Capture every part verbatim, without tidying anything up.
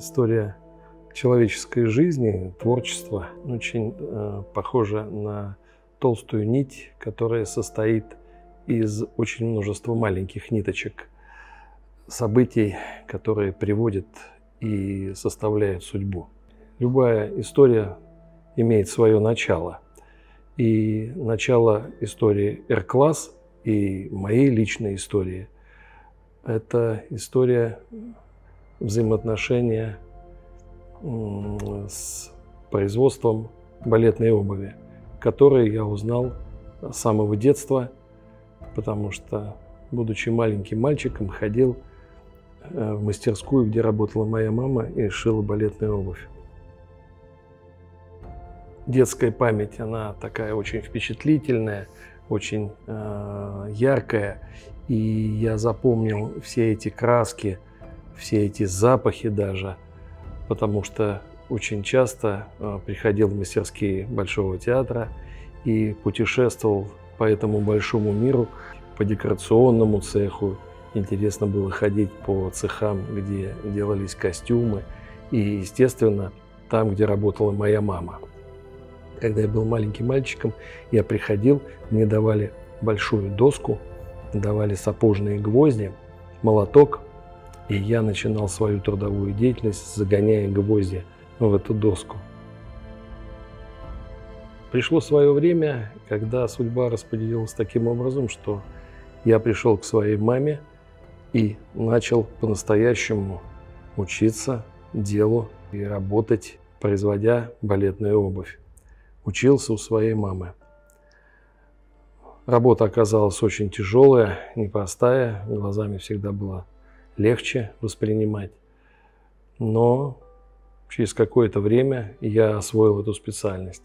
История человеческой жизни, творчества очень э, похожа на толстую нить, которая состоит из очень множества маленьких ниточек, событий, которые приводят и составляют судьбу. Любая история имеет свое начало. И начало истории Р-класс и моей личной истории – это история взаимоотношения с производством балетной обуви, которую я узнал с самого детства, потому что, будучи маленьким мальчиком, ходил в мастерскую, где работала моя мама, и шила балетную обувь. Детская память, она такая очень впечатлительная, очень э, яркая, и я запомнил все эти краски, все эти запахи даже, потому что очень часто э, приходил в мастерские Большого театра и путешествовал по этому большому миру, по декорационному цеху. Интересно было ходить по цехам, где делались костюмы, и, естественно, там, где работала моя мама. Когда я был маленьким мальчиком, я приходил, мне давали большую доску, давали сапожные гвозди, молоток, и я начинал свою трудовую деятельность, загоняя гвозди в эту доску. Пришло свое время, когда судьба распределилась таким образом, что я пришел к своей маме и начал по-настоящему учиться делу и работать, производя балетную обувь. Учился у своей мамы. Работа оказалась очень тяжелая, непростая, глазами всегда было легче воспринимать. Но через какое-то время я освоил эту специальность.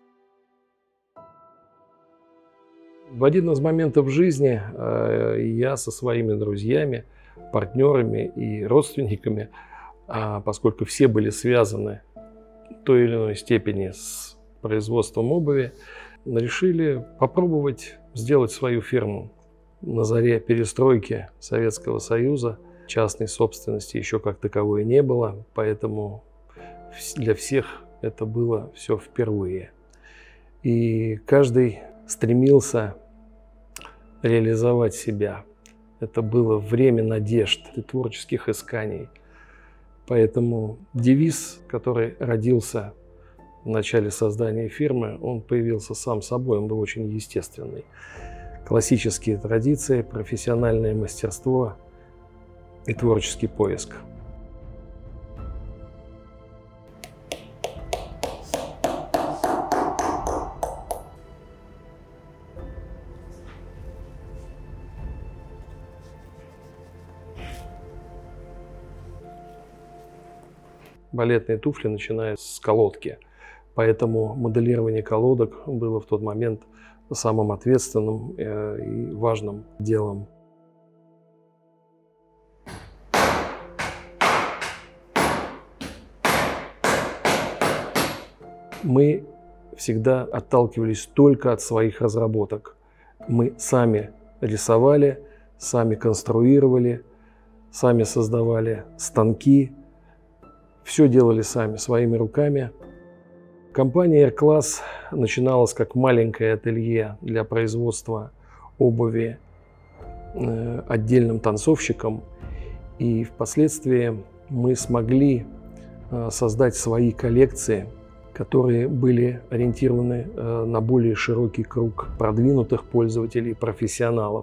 В один из моментов жизни я со своими друзьями, партнерами и родственниками, поскольку все были связаны в той или иной степени с производством обуви, решили попробовать сделать свою фирму. На заре перестройки Советского Союза частной собственности еще как таковой не было, поэтому для всех это было все впервые. И каждый стремился реализовать себя. Это было время надежд и творческих исканий. Поэтому девиз, который родился в начале создания фирмы, он появился сам собой, он был очень естественный. Классические традиции, профессиональное мастерство и творческий поиск. Балетные туфли начинают с колодки. Поэтому моделирование колодок было в тот момент самым ответственным и важным делом. Мы всегда отталкивались только от своих разработок. Мы сами рисовали, сами конструировали, сами создавали станки. Все делали сами, своими руками. Компания Р-класс начиналась как маленькое ателье для производства обуви отдельным танцовщикам. И впоследствии мы смогли создать свои коллекции, которые были ориентированы на более широкий круг продвинутых пользователей и профессионалов.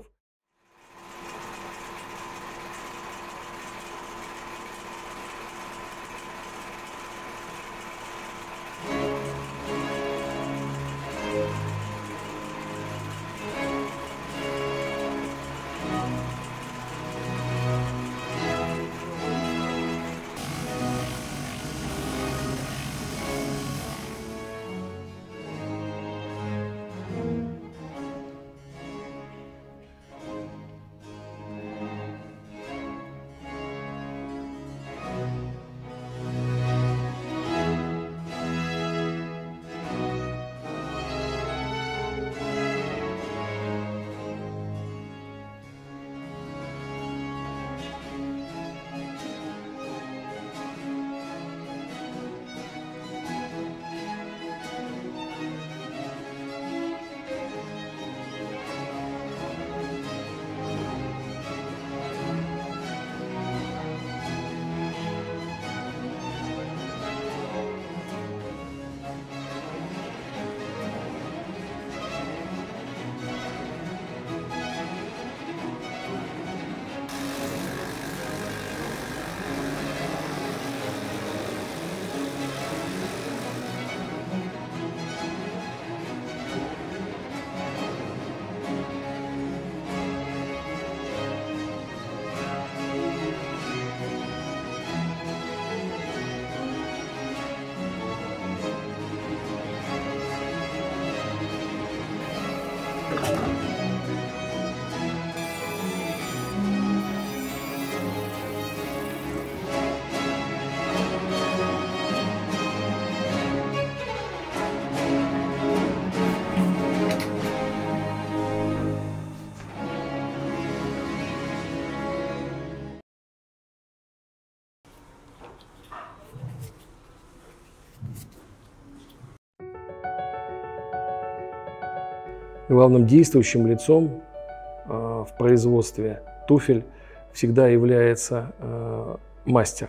Главным действующим лицом в производстве туфель всегда является мастер.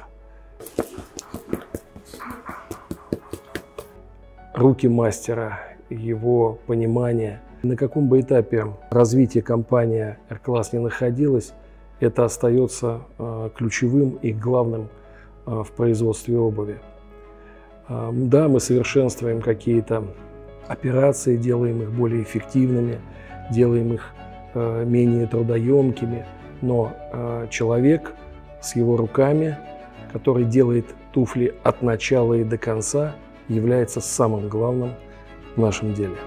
Руки мастера, его понимание. На каком бы этапе развития компания R-Class не находилась, это остается ключевым и главным в производстве обуви. Да, мы совершенствуем какие-то операции, делаем их более эффективными, делаем их менее трудоемкими, но человек с его руками, который делает туфли от начала и до конца, является самым главным в нашем деле.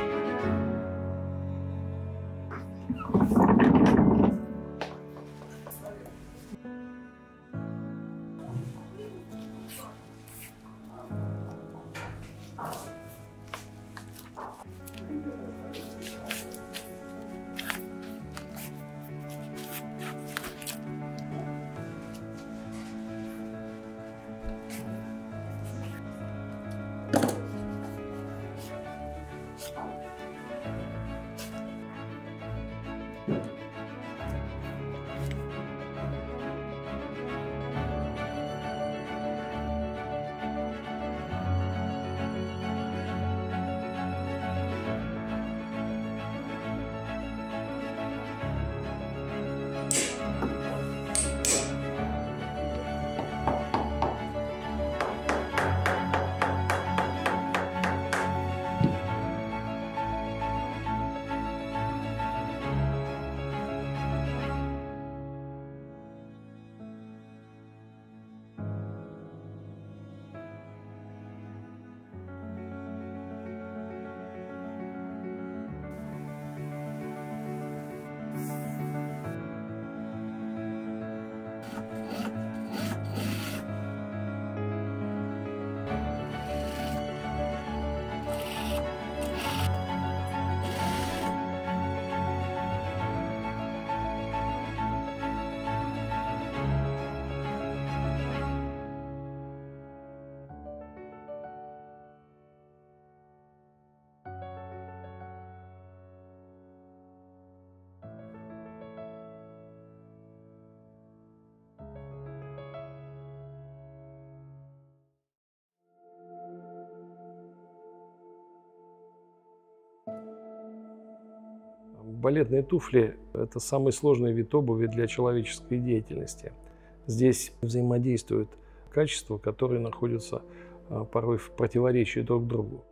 Балетные туфли – это самый сложный вид обуви для человеческой деятельности. Здесь взаимодействуют качества, которые находятся порой в противоречии друг другу.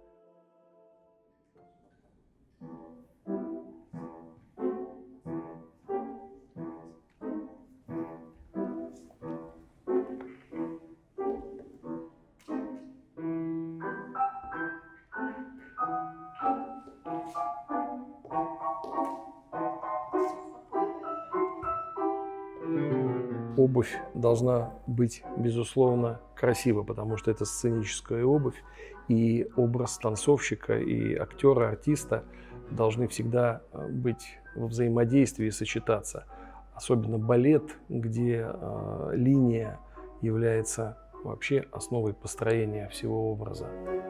Обувь должна быть, безусловно, красива, потому что это сценическая обувь, и образ танцовщика и актера, артиста должны всегда быть во взаимодействии и сочетаться. Особенно балет, где э, линия является вообще основой построения всего образа.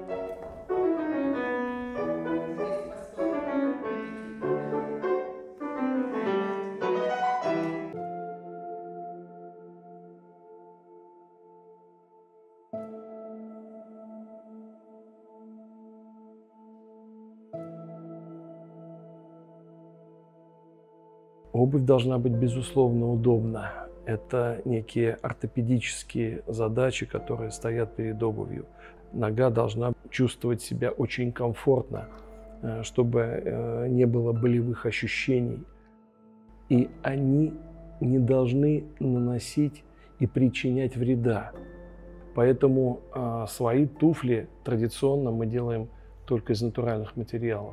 Обувь должна быть, безусловно, удобна. Это некие ортопедические задачи, которые стоят перед обувью. Нога должна чувствовать себя очень комфортно, чтобы не было болевых ощущений. И они не должны наносить и причинять вреда. Поэтому свои туфли традиционно мы делаем только из натуральных материалов.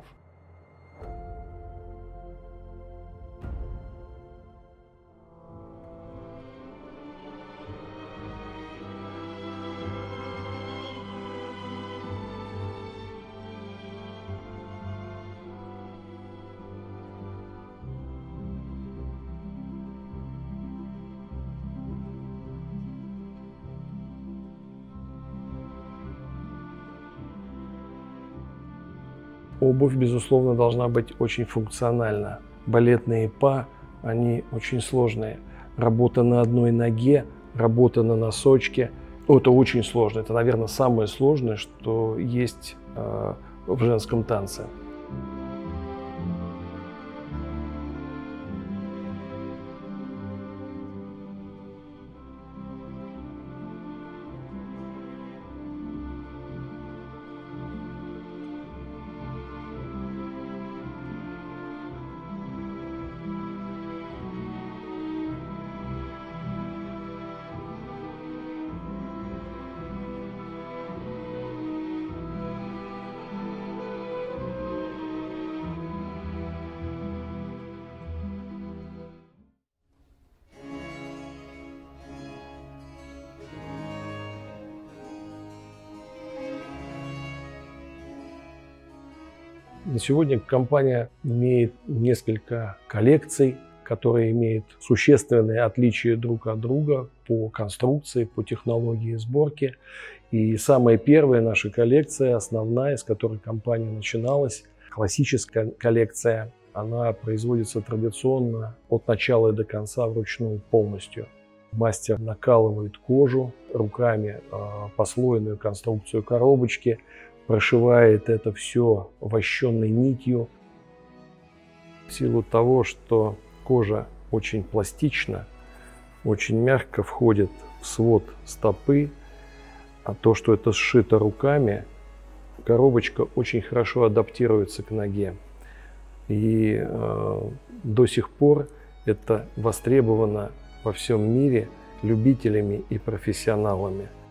Обувь, безусловно, должна быть очень функциональна. Балетные па, они очень сложные. Работа на одной ноге, работа на носочке – это очень сложно. Это, наверное, самое сложное, что есть э, в женском танце. На сегодня компания имеет несколько коллекций, которые имеют существенные отличия друг от друга по конструкции, по технологии сборки. И самая первая наша коллекция, основная, с которой компания начиналась, классическая коллекция, она производится традиционно от начала и до конца вручную полностью. Мастер накалывает кожу руками, послойную конструкцию коробочки, прошивает это все вощенной нитью. В силу того, что кожа очень пластична, очень мягко входит в свод стопы, а то, что это сшито руками, коробочка очень хорошо адаптируется к ноге. И э, до сих пор это востребовано во всем мире любителями и профессионалами.